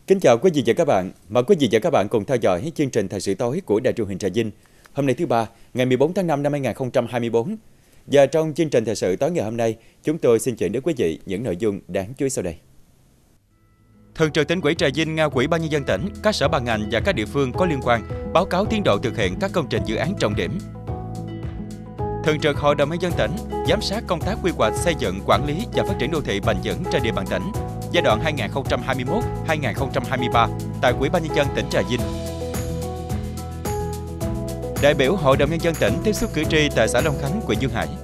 Kính chào quý vị và các bạn. Mời quý vị và các bạn cùng theo dõi chương trình Thời sự tối của Đài truyền hình Trà Vinh. Hôm nay thứ Ba, ngày 14 tháng 5 năm 2024. Và trong chương trình Thời sự tối ngày hôm nay, chúng tôi xin chuyển đến quý vị những nội dung đáng chú ý sau đây. Thường trực Tỉnh ủy Trà Vinh giao Ủy ban Nhân dân tỉnh, các sở ban ngành và các địa phương có liên quan báo cáo tiến độ thực hiện các công trình dự án trọng điểm. Thường trực Hội đồng Nhân dân tỉnh giám sát công tác quy hoạch xây dựng, quản lý và phát triển đô thị bền vững trên địa bàn tỉnh giai đoạn 2021-2023 tại Ủy ban Nhân dân tỉnh Trà Vinh. Đại biểu Hội đồng Nhân dân tỉnh tiếp xúc cử tri tại xã Long Khánh, huyện Dương Hải.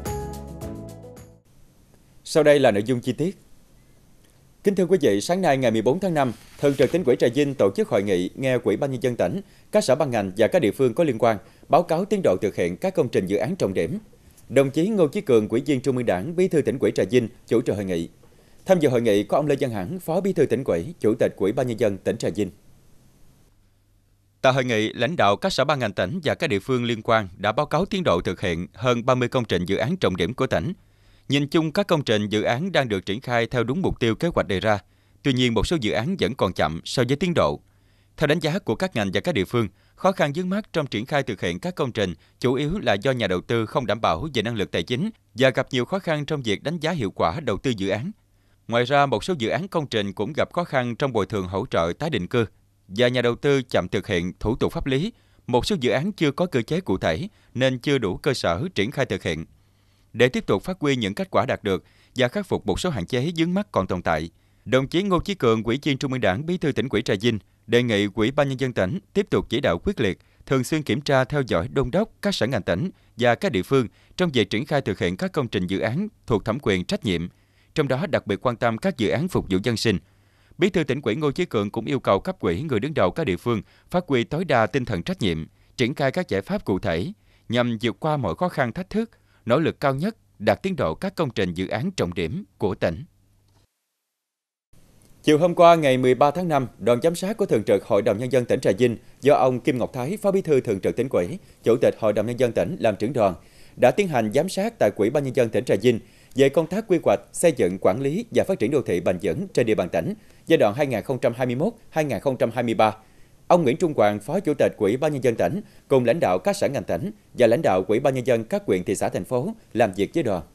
Sau đây là nội dung chi tiết. Kính thưa quý vị, sáng nay ngày 14 tháng 5, Thường trực Tỉnh ủy Trà Vinh tổ chức hội nghị nghe Ủy ban Nhân dân tỉnh, các sở ban ngành và các địa phương có liên quan báo cáo tiến độ thực hiện các công trình dự án trọng điểm. Đồng chí Ngô Chí Cường, Ủy viên Trung ương Đảng, Bí thư Tỉnh ủy Trà Vinh chủ trì hội nghị. Tham dự hội nghị có ông Lê Văn Hẳn, Phó Bí thư Tỉnh ủy, Chủ tịch Ủy ban Nhân dân tỉnh Trà Vinh. Tại hội nghị, lãnh đạo các sở ban ngành tỉnh và các địa phương liên quan đã báo cáo tiến độ thực hiện hơn 30 công trình dự án trọng điểm của tỉnh. Nhìn chung, các công trình dự án đang được triển khai theo đúng mục tiêu kế hoạch đề ra. Tuy nhiên, một số dự án vẫn còn chậm so với tiến độ. Theo đánh giá của các ngành và các địa phương, khó khăn vướng mắc trong triển khai thực hiện các công trình chủ yếu là do nhà đầu tư không đảm bảo về năng lực tài chính và gặp nhiều khó khăn trong việc đánh giá hiệu quả đầu tư dự án. Ngoài ra, một số dự án công trình cũng gặp khó khăn trong bồi thường hỗ trợ tái định cư và nhà đầu tư chậm thực hiện thủ tục pháp lý. Một số dự án chưa có cơ chế cụ thể nên chưa đủ cơ sở triển khai thực hiện. Để tiếp tục phát huy những kết quả đạt được và khắc phục một số hạn chế vướng mắc còn tồn tại, đồng chí Ngô Chí Cường, Ủy viên Trung ương Đảng, Bí thư Tỉnh ủy Trà Vinh đề nghị Ủy ban Nhân dân tỉnh tiếp tục chỉ đạo quyết liệt, thường xuyên kiểm tra theo dõi đôn đốc các sở ngành tỉnh và các địa phương trong việc triển khai thực hiện các công trình dự án thuộc thẩm quyền trách nhiệm, trong đó đặc biệt quan tâm các dự án phục vụ dân sinh. Bí thư Tỉnh ủy Ngô Chí Cường cũng yêu cầu cấp ủy, người đứng đầu các địa phương phát huy tối đa tinh thần trách nhiệm, triển khai các giải pháp cụ thể nhằm vượt qua mọi khó khăn thách thức, nỗ lực cao nhất đạt tiến độ các công trình dự án trọng điểm của tỉnh. Chiều hôm qua, ngày 13 tháng 5, đoàn giám sát của Thường trực Hội đồng Nhân dân tỉnh Trà Vinh do ông Kim Ngọc Thái, Phó Bí thư Thường trực Tỉnh ủy, Chủ tịch Hội đồng Nhân dân tỉnh làm trưởng đoàn, đã tiến hành giám sát tại Ủy ban Nhân dân tỉnh Trà Vinh về công tác quy hoạch, xây dựng, quản lý và phát triển đô thị bền vững trên địa bàn tỉnh giai đoạn 2021-2023. Ông Nguyễn Trung Hoàng, Phó Chủ tịch Ủy ban Nhân dân tỉnh, cùng lãnh đạo các sở ngành tỉnh và lãnh đạo Ủy ban Nhân dân các huyện, thị xã, thành phố làm việc với đoàn.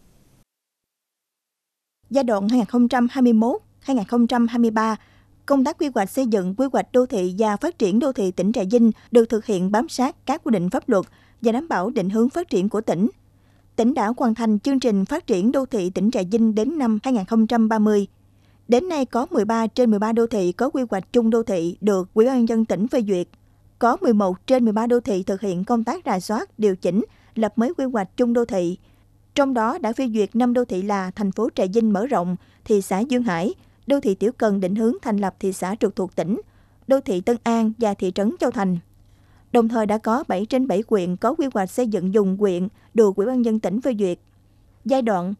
Giai đoạn 2021-2023, công tác quy hoạch xây dựng, quy hoạch đô thị và phát triển đô thị tỉnh Trà Vinh được thực hiện bám sát các quy định pháp luật và đảm bảo định hướng phát triển của tỉnh. Tỉnh đã hoàn thành chương trình phát triển đô thị tỉnh Trà Vinh đến năm 2030. Đến nay có 13 trên 13 đô thị có quy hoạch chung đô thị được Ủy ban Nhân dân tỉnh phê duyệt. Có 11 trên 13 đô thị thực hiện công tác rà soát, điều chỉnh, lập mới quy hoạch chung đô thị. Trong đó đã phê duyệt 5 đô thị là thành phố Trà Vinh mở rộng, thị xã Dương Hải, đô thị Tiểu Cần định hướng thành lập thị xã trực thuộc tỉnh, đô thị Tân An và thị trấn Châu Thành. Đồng thời đã có 7 trên 7 huyện có quy hoạch xây dựng vùng huyện được Ủy ban Nhân dân tỉnh phê duyệt. Giai đoạn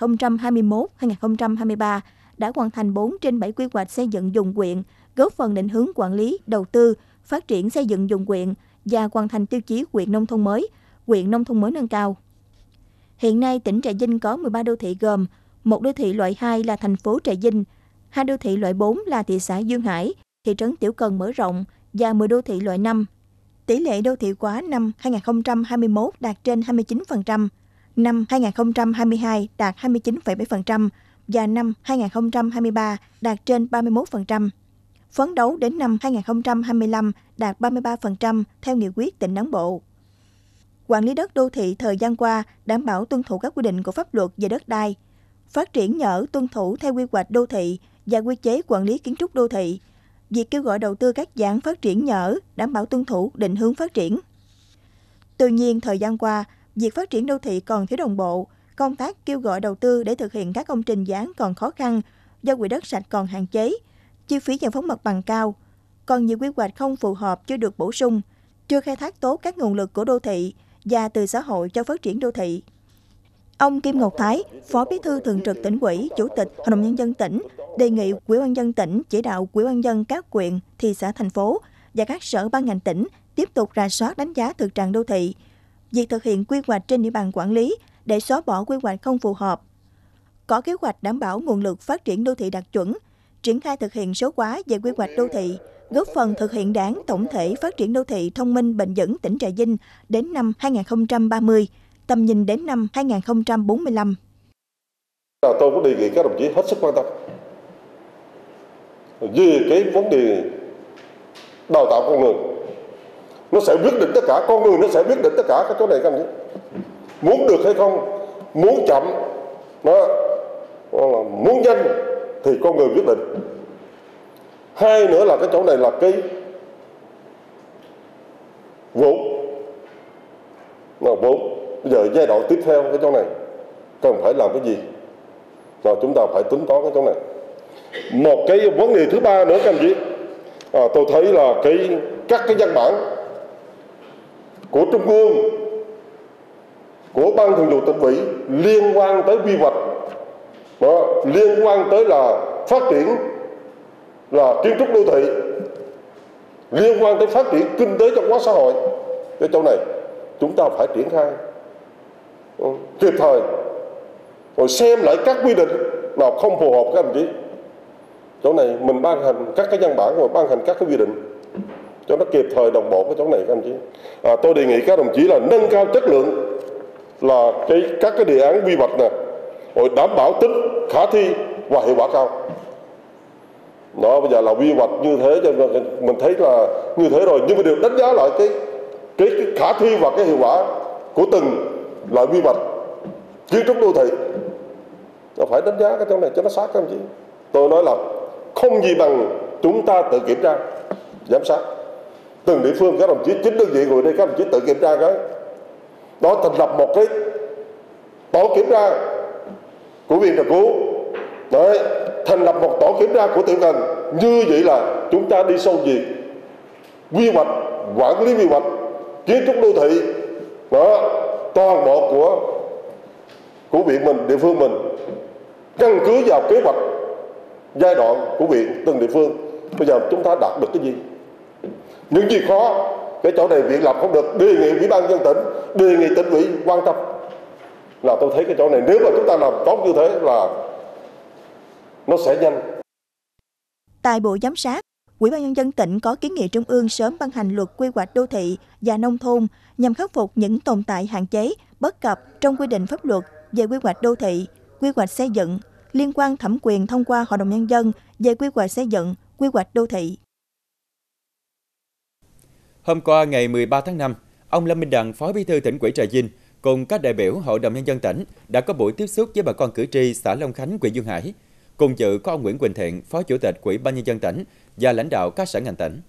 2021-2023 đã hoàn thành 4 trên 7 quy hoạch xây dựng vùng huyện, góp phần định hướng quản lý, đầu tư, phát triển xây dựng vùng huyện và hoàn thành tiêu chí huyện nông thôn mới nâng cao. Hiện nay, tỉnh Trà Vinh có 13 đô thị gồm một đô thị loại 2 là thành phố Trà Vinh, 2 đô thị loại 4 là thị xã Dương Hải, thị trấn Tiểu Cần mở rộng và 10 đô thị loại 5. Tỷ lệ đô thị hóa năm 2021 đạt trên 29%, năm 2022 đạt 29,7% và năm 2023 đạt trên 31%. Phấn đấu đến năm 2025 đạt 33% theo nghị quyết tỉnh Đảng bộ. Quản lý đất đô thị thời gian qua đảm bảo tuân thủ các quy định của pháp luật về đất đai, phát triển nhà ở tuân thủ theo quy hoạch đô thị và quy chế quản lý kiến trúc đô thị. Việc kêu gọi đầu tư các dự án phát triển nhà ở đảm bảo tuân thủ định hướng phát triển. Tuy nhiên, thời gian qua, việc phát triển đô thị còn thiếu đồng bộ, công tác kêu gọi đầu tư để thực hiện các công trình dự án còn khó khăn do quỹ đất sạch còn hạn chế, chi phí giải phóng mặt bằng cao, còn nhiều quy hoạch không phù hợp chưa được bổ sung, chưa khai thác tốt các nguồn lực của đô thị và từ xã hội cho phát triển đô thị. Ông Kim Ngọc Thái, Phó Bí thư Thường trực Tỉnh ủy, Chủ tịch Hội đồng Nhân dân tỉnh, đề nghị Ủy ban nhân dân tỉnh chỉ đạo Ủy ban nhân dân các huyện, thị xã, thành phố và các sở ban ngành tỉnh tiếp tục rà soát đánh giá thực trạng đô thị, việc thực hiện quy hoạch trên địa bàn quản lý để xóa bỏ quy hoạch không phù hợp, có kế hoạch đảm bảo nguồn lực phát triển đô thị đạt chuẩn, triển khai thực hiện số hóa về quy hoạch đô thị, góp phần thực hiện Đảng tổng thể phát triển đô thị thông minh bền vững tỉnh Trà Vinh đến năm 2030, tầm nhìn đến năm 2045. Tôi cũng đề nghị các đồng chí hết sức quan tâm về cái vấn đề đào tạo con người. Nó sẽ quyết định tất cả, con người nó sẽ quyết định tất cả các chỗ này các đồng chí. Muốn được hay không, muốn chậm, muốn nhanh thì con người quyết định. Hai nữa là cái chỗ này là cái vốn. Bây giờ giai đoạn tiếp theo cái chỗ này cần phải làm cái gì? Rồi chúng ta phải tính toán cái chỗ này. Một cái vấn đề thứ ba nữa các anh chị, tôi thấy là các cái văn bản của Trung ương, của Ban Thường vụ Tỉnh ủy liên quan tới quy hoạch, liên quan tới là phát triển là kiến trúc đô thị, liên quan tới phát triển kinh tế văn hóa xã hội, cái chỗ này chúng ta phải triển khai kịp thời, rồi xem lại các quy định nào không phù hợp các đồng chí. Chỗ này mình ban hành các cái văn bản, rồi ban hành các cái quy định cho nó kịp thời đồng bộ cái chỗ này các đồng chí. Tôi đề nghị các đồng chí là nâng cao chất lượng là các cái đề án quy hoạch này, rồi đảm bảo tính khả thi và hiệu quả cao. Bây giờ là quy hoạch như thế cho mình thấy là như thế rồi, nhưng mà đều đánh giá lại cái khả thi và cái hiệu quả của từng loại quy hoạch kiến trúc đô thị. Nó phải đánh giá cái chỗ này cho nó sát các đồng chí. Tôi nói là không gì bằng chúng ta tự kiểm tra, giám sát. Từng địa phương các đồng chí chính đơn vị ngồi đây các đồng chí tự kiểm tra cái. Đó, thành lập một cái tổ kiểm tra của Viện Trợ Cứu. Đấy, thành lập một tổ kiểm tra của Tiểu Cần. Như vậy là chúng ta đi sâu về quy hoạch, quản lý quy hoạch, kiến trúc đô thị, toàn bộ của viện mình, địa phương mình, căn cứ vào kế hoạch giai đoạn của viện từng địa phương. Bây giờ chúng ta đạt được cái gì? Những gì khó, cái chỗ này viện làm không được, đề nghị Ủy ban nhân dân tỉnh, đề nghị tỉnh ủy quan tâm. Là tôi thấy cái chỗ này nếu mà chúng ta làm tốt như thế là nó sẽ nhanh. Tại buổi giám sát, Ủy ban nhân dân tỉnh có kiến nghị Trung ương sớm ban hành luật quy hoạch đô thị và nông thôn nhằm khắc phục những tồn tại hạn chế, bất cập trong quy định pháp luật về quy hoạch đô thị, quy hoạch xây dựng, liên quan thẩm quyền thông qua Hội đồng Nhân dân về quy hoạch xây dựng, quy hoạch đô thị. Hôm qua ngày 13 tháng 5, ông Lâm Minh Đặng, Phó Bí thư Tỉnh ủy Trà Vinh cùng các đại biểu Hội đồng Nhân dân tỉnh đã có buổi tiếp xúc với bà con cử tri xã Long Khánh, huyện Dương Hải. Cùng dự có ông Nguyễn Quỳnh Thiện, Phó Chủ tịch Ủy ban Nhân dân tỉnh và lãnh đạo các sở ngành tỉnh.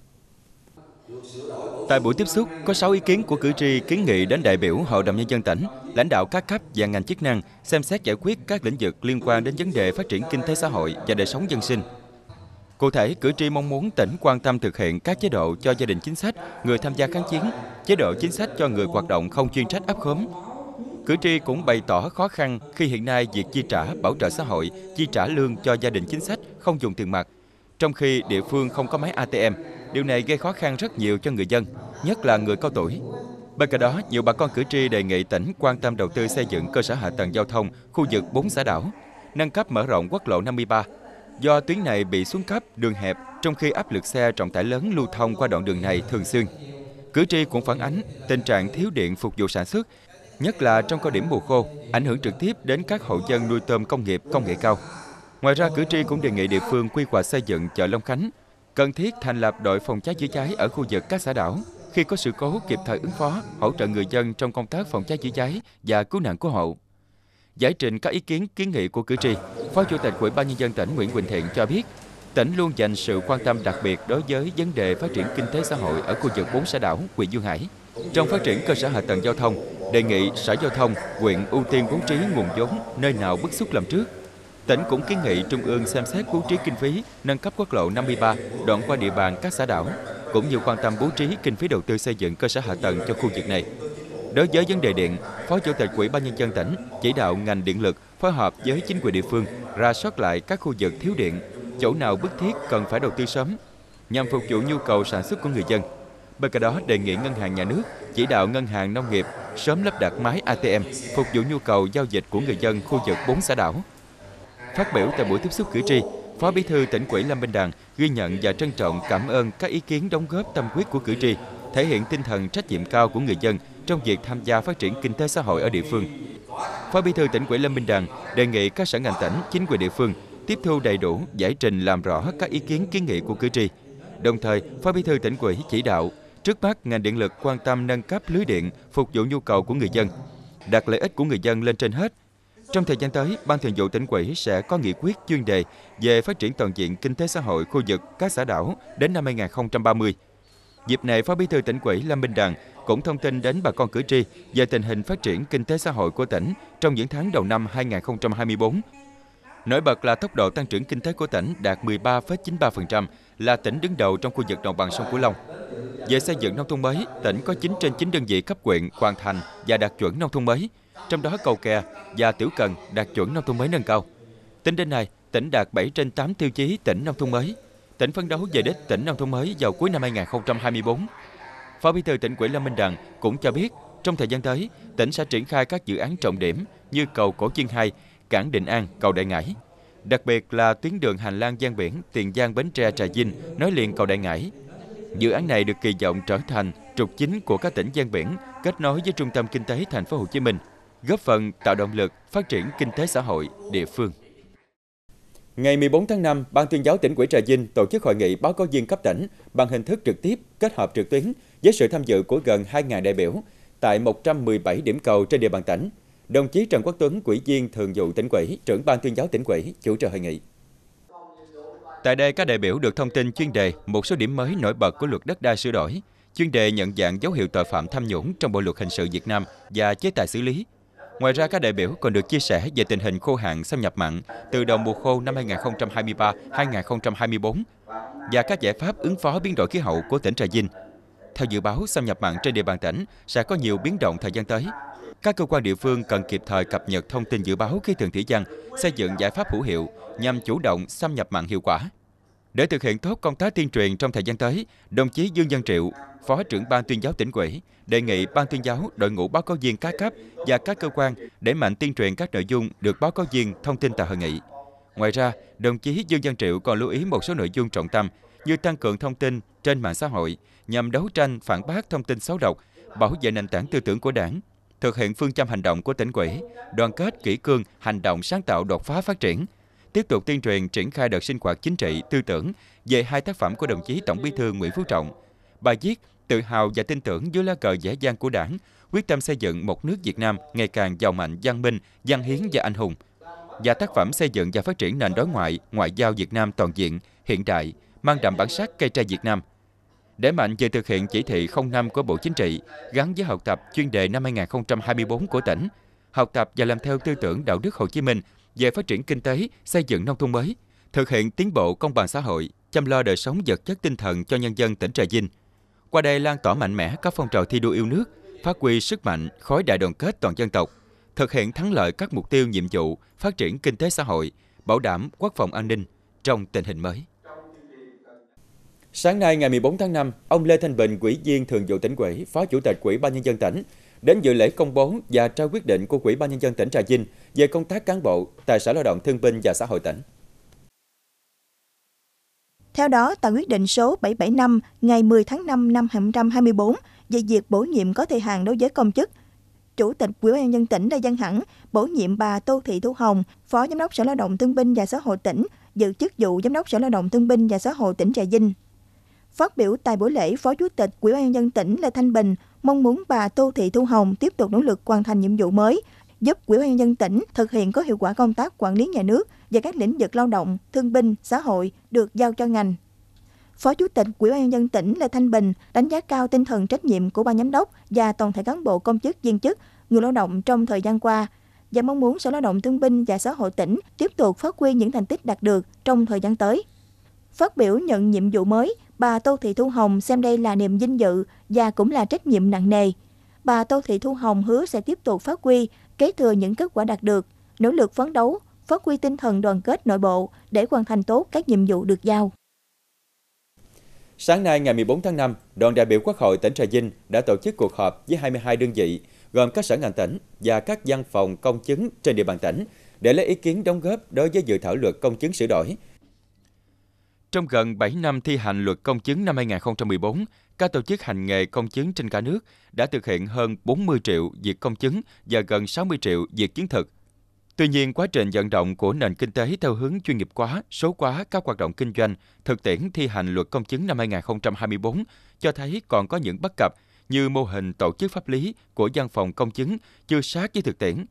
Tại buổi tiếp xúc, có 6 ý kiến của cử tri kiến nghị đến đại biểu Hội đồng Nhân dân tỉnh, lãnh đạo các cấp và ngành chức năng xem xét giải quyết các lĩnh vực liên quan đến vấn đề phát triển kinh tế xã hội và đời sống dân sinh. Cụ thể, cử tri mong muốn tỉnh quan tâm thực hiện các chế độ cho gia đình chính sách, người tham gia kháng chiến, chế độ chính sách cho người hoạt động không chuyên trách ấp khóm. Cử tri cũng bày tỏ khó khăn khi hiện nay việc chi trả bảo trợ xã hội, chi trả lương cho gia đình chính sách không dùng tiền mặt, trong khi địa phương không có máy ATM. Điều này gây khó khăn rất nhiều cho người dân, nhất là người cao tuổi. Bên cạnh đó, nhiều bà con cử tri đề nghị tỉnh quan tâm đầu tư xây dựng cơ sở hạ tầng giao thông khu vực 4 xã đảo, nâng cấp mở rộng quốc lộ 53. Do tuyến này bị xuống cấp, đường hẹp, trong khi áp lực xe trọng tải lớn lưu thông qua đoạn đường này thường xuyên. Cử tri cũng phản ánh tình trạng thiếu điện phục vụ sản xuất, nhất là trong cao điểm mùa khô, ảnh hưởng trực tiếp đến các hộ dân nuôi tôm công nghiệp công nghệ cao. Ngoài ra, cử tri cũng đề nghị địa phương quy hoạch xây dựng chợ Long Khánh, cần thiết thành lập đội phòng cháy chữa cháy ở khu vực các xã đảo, khi có sự cố kịp thời ứng phó, hỗ trợ người dân trong công tác phòng cháy chữa cháy và cứu nạn cứu hộ. Giải trình các ý kiến kiến nghị của cử tri, Phó Chủ tịch Ủy ban Nhân dân tỉnh Nguyễn Quỳnh Thiện cho biết, tỉnh luôn dành sự quan tâm đặc biệt đối với vấn đề phát triển kinh tế xã hội ở khu vực 4 xã đảo, huyện Dương Hải. Trong phát triển cơ sở hạ tầng giao thông, đề nghị Sở Giao thông, huyện ưu tiên bố trí nguồn vốn nơi nào bức xúc làm trước. Tỉnh cũng kiến nghị Trung ương xem xét bố trí kinh phí nâng cấp quốc lộ 53 đoạn qua địa bàn các xã đảo, cũng như quan tâm bố trí kinh phí đầu tư xây dựng cơ sở hạ tầng cho khu vực này. Đối với vấn đề điện, Phó Chủ tịch Ủy ban Nhân dân tỉnh chỉ đạo ngành điện lực phối hợp với chính quyền địa phương rà soát lại các khu vực thiếu điện, chỗ nào bức thiết cần phải đầu tư sớm, nhằm phục vụ nhu cầu sản xuất của người dân. Bên cạnh đó, đề nghị Ngân hàng Nhà nước chỉ đạo Ngân hàng Nông nghiệp sớm lắp đặt máy ATM phục vụ nhu cầu giao dịch của người dân khu vực 4 xã đảo. Phát biểu tại buổi tiếp xúc cử tri, Phó Bí thư Tỉnh ủy Lâm Bình Đàn ghi nhận và trân trọng cảm ơn các ý kiến đóng góp tâm huyết của cử tri, thể hiện tinh thần trách nhiệm cao của người dân trong việc tham gia phát triển kinh tế xã hội ở địa phương. Phó Bí thư Tỉnh ủy Lâm Bình Đàn đề nghị các sở ngành tỉnh, chính quyền địa phương tiếp thu đầy đủ, giải trình làm rõ các ý kiến kiến nghị của cử tri. Đồng thời, Phó Bí thư Tỉnh ủy chỉ đạo trước mắt ngành điện lực quan tâm nâng cấp lưới điện phục vụ nhu cầu của người dân, đặt lợi ích của người dân lên trên hết. Trong thời gian tới, Ban Thường vụ Tỉnh ủy sẽ có nghị quyết chuyên đề về phát triển toàn diện kinh tế xã hội khu vực các xã đảo đến năm 2030. Dịp này, Phó Bí thư Tỉnh ủy Lâm Bình Đàn cũng thông tin đến bà con cử tri về tình hình phát triển kinh tế xã hội của tỉnh trong những tháng đầu năm 2024. Nổi bật là tốc độ tăng trưởng kinh tế của tỉnh đạt 13,93%, là tỉnh đứng đầu trong khu vực đồng bằng sông Cửu Long. Về xây dựng nông thôn mới, tỉnh có 9 trên 9 đơn vị cấp huyện hoàn thành và đạt chuẩn nông thôn mới, trong đó Cầu Kè và Tiểu Cần đạt chuẩn nông thôn mới nâng cao. Tính đến nay, tỉnh đạt 7 trên 8 tiêu chí tỉnh nông thôn mới. Tỉnh phấn đấu về đích tỉnh nông thôn mới vào cuối năm 2024. Phó Bí thư Tỉnh ủy Lâm Bình Đàn cũng cho biết, trong thời gian tới, tỉnh sẽ triển khai các dự án trọng điểm như cầu Cổ Chiên 2, cảng Định An, cầu Đại Ngãi. Đặc biệt là tuyến đường hành lang ven biển Tiền Giang - Bến Tre - Trà Vinh nối liền cầu Đại Ngãi. Dự án này được kỳ vọng trở thành trục chính của các tỉnh ven biển, kết nối với trung tâm kinh tế thành phố Hồ Chí Minh, góp phần tạo động lực phát triển kinh tế xã hội địa phương. Ngày 14 tháng 5, Ban tuyên giáo Tỉnh ủy Trà Vinh tổ chức hội nghị báo cáo viên cấp tỉnh bằng hình thức trực tiếp kết hợp trực tuyến với sự tham dự của gần 2.000 đại biểu tại 117 điểm cầu trên địa bàn tỉnh. Đồng chí Trần Quốc Tuấn, Ủy viên Thường vụ Tỉnh ủy, trưởng Ban tuyên giáo Tỉnh ủy chủ trì hội nghị. Tại đây, các đại biểu được thông tin chuyên đề một số điểm mới nổi bật của luật đất đai sửa đổi, chuyên đề nhận dạng dấu hiệu tội phạm tham nhũng trong Bộ luật hình sự Việt Nam và chế tài xử lý. Ngoài ra, các đại biểu còn được chia sẻ về tình hình khô hạn xâm nhập mặn từ đầu mùa khô năm 2023-2024 và các giải pháp ứng phó biến đổi khí hậu của tỉnh Trà Vinh. Theo dự báo, xâm nhập mặn trên địa bàn tỉnh sẽ có nhiều biến động thời gian tới. Các cơ quan địa phương cần kịp thời cập nhật thông tin dự báo khí tượng thủy văn, xây dựng giải pháp hữu hiệu nhằm chủ động xâm nhập mặn hiệu quả. Để thực hiện tốt công tác tuyên truyền trong thời gian tới, đồng chí Dương Văn Triệu, Phó trưởng Ban tuyên giáo Tỉnh ủy, đề nghị Ban tuyên giáo, đội ngũ báo cáo viên các cấp và các cơ quan đẩy mạnh tuyên truyền các nội dung được báo cáo viên thông tin tại hội nghị. Ngoài ra, đồng chí Dương Văn Triệu còn lưu ý một số nội dung trọng tâm như tăng cường thông tin trên mạng xã hội nhằm đấu tranh phản bác thông tin xấu độc, bảo vệ nền tảng tư tưởng của Đảng, thực hiện phương châm hành động của Tỉnh ủy, đoàn kết kỷ cương, hành động sáng tạo đột phá phát triển. Tiếp tục tuyên truyền triển khai đợt sinh hoạt chính trị, tư tưởng về 2 tác phẩm của đồng chí Tổng Bí thư Nguyễn Phú Trọng. Bài viết Tự hào và tin tưởng dưới lá cờ vẻ vang của Đảng, quyết tâm xây dựng một nước Việt Nam ngày càng giàu mạnh, văn minh, văn hiến và anh hùng. Và tác phẩm xây dựng và phát triển nền đối ngoại, ngoại giao Việt Nam toàn diện, hiện đại, mang đậm bản sắc cây tre Việt Nam. Đẩy mạnh về thực hiện chỉ thị 05 của Bộ Chính trị gắn với học tập chuyên đề năm 2024 của tỉnh, học tập và làm theo tư tưởng đạo đức Hồ Chí Minh về phát triển kinh tế, xây dựng nông thôn mới, thực hiện tiến bộ công bằng xã hội, chăm lo đời sống vật chất tinh thần cho nhân dân tỉnh Trà Vinh. Qua đây lan tỏa mạnh mẽ các phong trào thi đua yêu nước, phát huy sức mạnh khối đại đoàn kết toàn dân tộc, thực hiện thắng lợi các mục tiêu nhiệm vụ phát triển kinh tế xã hội, bảo đảm quốc phòng an ninh trong tình hình mới. Sáng nay ngày 14 tháng 5, ông Lê Thanh Bình, Ủy viên Thường vụ Tỉnh ủy, Phó Chủ tịch Ủy ban Nhân dân tỉnh, đến dự lễ công bố và trao quyết định của Ủy ban Nhân dân tỉnh Trà Vinh về công tác cán bộ tại Sở Lao động Thương binh và Xã hội tỉnh. Theo đó, tại quyết định số 775 ngày 10 tháng 5 năm 2024 về việc bổ nhiệm có thời hạn đối với công chức, Chủ tịch Ủy ban Nhân dân tỉnh đã văn hẳn bổ nhiệm bà Tô Thị Thu Hồng, Phó Giám đốc Sở Lao động Thương binh và Xã hội tỉnh, giữ chức vụ Giám đốc Sở Lao động Thương binh và Xã hội tỉnh Trà Vinh. Phát biểu tại buổi lễ, Phó Chủ tịch Ủy ban Nhân dân tỉnh Lê Thanh Bình mong muốn bà Tô Thị Thu Hồng tiếp tục nỗ lực hoàn thành nhiệm vụ mới, giúp Ủy ban Nhân dân tỉnh thực hiện có hiệu quả công tác quản lý nhà nước và các lĩnh vực lao động, thương binh, xã hội được giao cho ngành. Phó Chủ tịch Ủy ban Nhân dân tỉnh Lê Thanh Bình đánh giá cao tinh thần trách nhiệm của ban giám đốc và toàn thể cán bộ công chức, viên chức, người lao động trong thời gian qua và mong muốn Sở Lao động Thương binh và Xã hội tỉnh tiếp tục phát huy những thành tích đạt được trong thời gian tới. Phát biểu nhận nhiệm vụ mới, bà Tô Thị Thu Hồng xem đây là niềm vinh dự và cũng là trách nhiệm nặng nề. Bà Tô Thị Thu Hồng hứa sẽ tiếp tục phát huy, kế thừa những kết quả đạt được, nỗ lực phấn đấu, phát huy tinh thần đoàn kết nội bộ để hoàn thành tốt các nhiệm vụ được giao. Sáng nay ngày 14 tháng 5, đoàn đại biểu Quốc hội tỉnh Trà Vinh đã tổ chức cuộc họp với 22 đơn vị, gồm các sở ngành tỉnh và các văn phòng công chứng trên địa bàn tỉnh để lấy ý kiến đóng góp đối với dự thảo luật công chứng sửa đổi. Trong gần 7 năm thi hành luật công chứng năm 2014, các tổ chức hành nghề công chứng trên cả nước đã thực hiện hơn 40 triệu việc công chứng và gần 60 triệu việc chứng thực. Tuy nhiên, quá trình vận động của nền kinh tế theo hướng chuyên nghiệp hóa, số hóa các hoạt động kinh doanh, thực tiễn thi hành luật công chứng năm 2024 cho thấy còn có những bất cập như mô hình tổ chức pháp lý của văn phòng công chứng chưa sát với thực tiễn.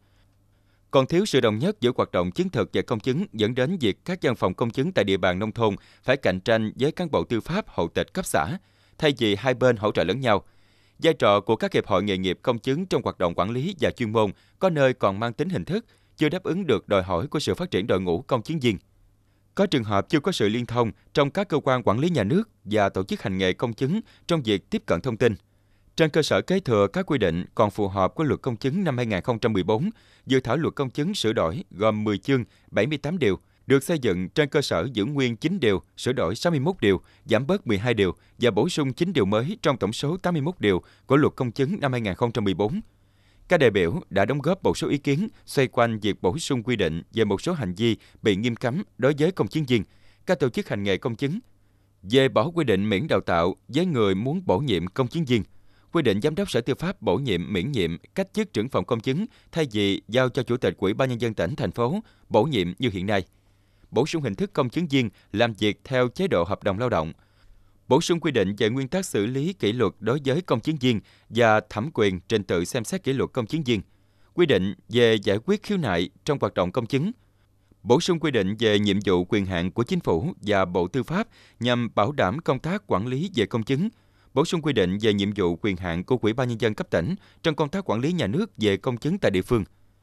Còn thiếu sự đồng nhất giữa hoạt động chứng thực và công chứng dẫn đến việc các văn phòng công chứng tại địa bàn nông thôn phải cạnh tranh với cán bộ tư pháp hộ tịch cấp xã, thay vì hai bên hỗ trợ lẫn nhau. Vai trò của các hiệp hội nghề nghiệp công chứng trong hoạt động quản lý và chuyên môn có nơi còn mang tính hình thức, chưa đáp ứng được đòi hỏi của sự phát triển đội ngũ công chứng viên. Có trường hợp chưa có sự liên thông trong các cơ quan quản lý nhà nước và tổ chức hành nghề công chứng trong việc tiếp cận thông tin. Trên cơ sở kế thừa các quy định còn phù hợp của luật công chứng năm 2014, dự thảo luật công chứng sửa đổi gồm 10 chương, 78 điều, được xây dựng trên cơ sở giữ nguyên 9 điều, sửa đổi 61 điều, giảm bớt 12 điều và bổ sung 9 điều mới trong tổng số 81 điều của luật công chứng năm 2014. Các đại biểu đã đóng góp một số ý kiến xoay quanh việc bổ sung quy định về một số hành vi bị nghiêm cấm đối với công chứng viên, các tổ chức hành nghề công chứng, về bỏ quy định miễn đào tạo với người muốn bổ nhiệm công chứng viên, quy định giám đốc Sở Tư pháp bổ nhiệm miễn nhiệm cách chức trưởng phòng công chứng thay vì giao cho Chủ tịch Ủy ban Nhân dân tỉnh, thành phố bổ nhiệm như hiện nay, bổ sung hình thức công chứng viên làm việc theo chế độ hợp đồng lao động, bổ sung quy định về nguyên tắc xử lý kỷ luật đối với công chứng viên và thẩm quyền trình tự xem xét kỷ luật công chứng viên, quy định về giải quyết khiếu nại trong hoạt động công chứng, bổ sung quy định về nhiệm vụ quyền hạn của Chính phủ và Bộ Tư pháp nhằm bảo đảm công tác quản lý về công chứng, bổ sung quy định về nhiệm vụ quyền hạn của Ủy ban Nhân dân cấp tỉnh trong công tác quản lý nhà nước về công chứng tại địa phương.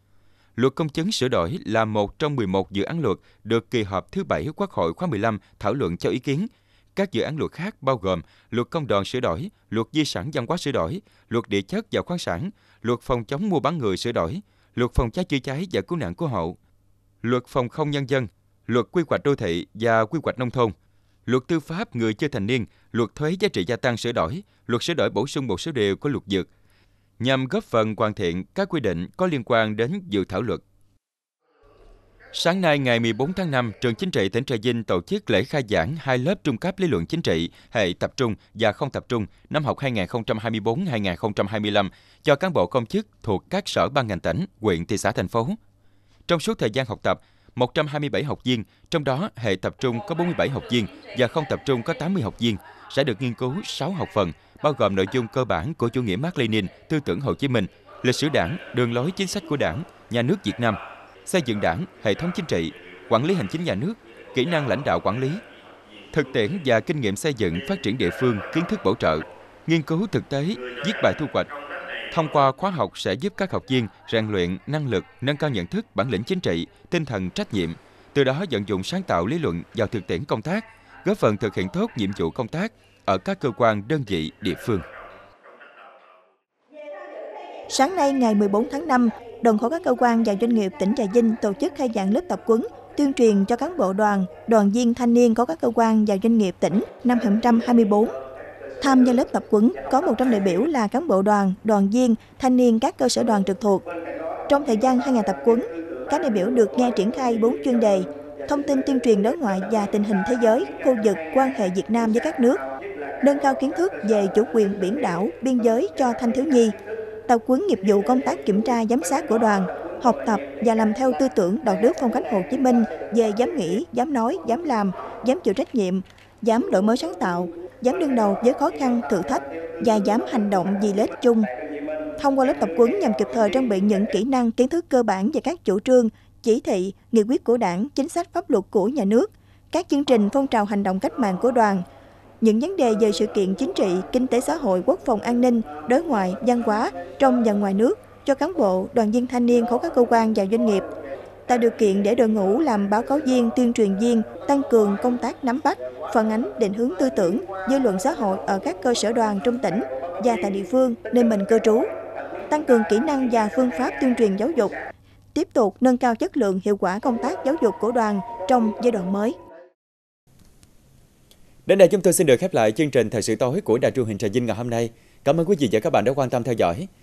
Luật công chứng sửa đổi là một trong 11 dự án luật được kỳ họp thứ 7 Quốc hội khóa 15 thảo luận cho ý kiến. Các dự án luật khác bao gồm luật công đoàn sửa đổi, luật di sản văn hóa sửa đổi, luật địa chất và khoáng sản, luật phòng chống mua bán người sửa đổi, luật phòng cháy chữa cháy và cứu nạn cứu hộ, luật phòng không nhân dân, luật quy hoạch đô thị và quy hoạch nông thôn, luật tư pháp người chưa thành niên, luật thuế giá trị gia tăng sửa đổi, luật sửa đổi bổ sung một số điều của luật dược, nhằm góp phần hoàn thiện các quy định có liên quan đến dự thảo luật. Sáng nay ngày 14 tháng 5, Trường Chính trị tỉnh Trà Vinh tổ chức lễ khai giảng 2 lớp trung cấp lý luận chính trị, hệ tập trung và không tập trung năm học 2024-2025 cho cán bộ công chức thuộc các sở ban ngành tỉnh, huyện, thị xã, thành phố. Trong suốt thời gian học tập, 127 học viên, trong đó hệ tập trung có 47 học viên và không tập trung có 80 học viên, sẽ được nghiên cứu 6 học phần, bao gồm nội dung cơ bản của chủ nghĩa Mác Lênin, tư tưởng Hồ Chí Minh, lịch sử Đảng, đường lối chính sách của Đảng, nhà nước Việt Nam, xây dựng Đảng, hệ thống chính trị, quản lý hành chính nhà nước, kỹ năng lãnh đạo quản lý, thực tiễn và kinh nghiệm xây dựng phát triển địa phương, kiến thức bổ trợ, nghiên cứu thực tế, viết bài thu hoạch. Thông qua khóa học sẽ giúp các học viên rèn luyện năng lực, nâng cao nhận thức, bản lĩnh chính trị, tinh thần trách nhiệm, từ đó vận dụng sáng tạo lý luận vào thực tiễn công tác, góp phần thực hiện tốt nhiệm vụ công tác ở các cơ quan, đơn vị, địa phương. Sáng nay ngày 14 tháng 5, Đoàn khối các cơ quan và doanh nghiệp tỉnh Trà Vinh tổ chức khai giảng lớp tập huấn tuyên truyền cho cán bộ đoàn, đoàn viên thanh niên của các cơ quan và doanh nghiệp tỉnh năm 2024. Tham gia lớp tập huấn có 100 đại biểu là cán bộ đoàn, đoàn viên, thanh niên các cơ sở đoàn trực thuộc. Trong thời gian 2 ngày tập huấn, các đại biểu được nghe triển khai 4 chuyên đề: thông tin tuyên truyền đối ngoại và tình hình thế giới, khu vực, quan hệ Việt Nam với các nước, nâng cao kiến thức về chủ quyền biển đảo, biên giới cho thanh thiếu nhi, tập huấn nghiệp vụ công tác kiểm tra giám sát của đoàn, học tập và làm theo tư tưởng đạo đức phong cách Hồ Chí Minh về dám nghĩ, dám nói, dám làm, dám chịu trách nhiệm, dám đổi mới sáng tạo, dám đương đầu với khó khăn, thử thách và dám hành động vì lợi ích chung. Thông qua lớp tập huấn nhằm kịp thời trang bị những kỹ năng, kiến thức cơ bản về các chủ trương, chỉ thị, nghị quyết của Đảng, chính sách pháp luật của nhà nước, các chương trình phong trào hành động cách mạng của đoàn, những vấn đề về sự kiện chính trị, kinh tế xã hội, quốc phòng an ninh, đối ngoại, văn hóa trong và ngoài nước cho cán bộ, đoàn viên thanh niên khối các cơ quan và doanh nghiệp, tạo điều kiện để đội ngũ làm báo cáo viên, tuyên truyền viên tăng cường công tác nắm bắt, phản ánh, định hướng tư tưởng, dư luận xã hội ở các cơ sở đoàn trong tỉnh và tại địa phương nơi mình cư trú, tăng cường kỹ năng và phương pháp tuyên truyền giáo dục, tiếp tục nâng cao chất lượng, hiệu quả công tác giáo dục của đoàn trong giai đoạn mới. Đến đây chúng tôi xin được khép lại chương trình Thời sự tối của Đài Truyền hình Trà Vinh ngày hôm nay. Cảm ơn quý vị và các bạn đã quan tâm theo dõi.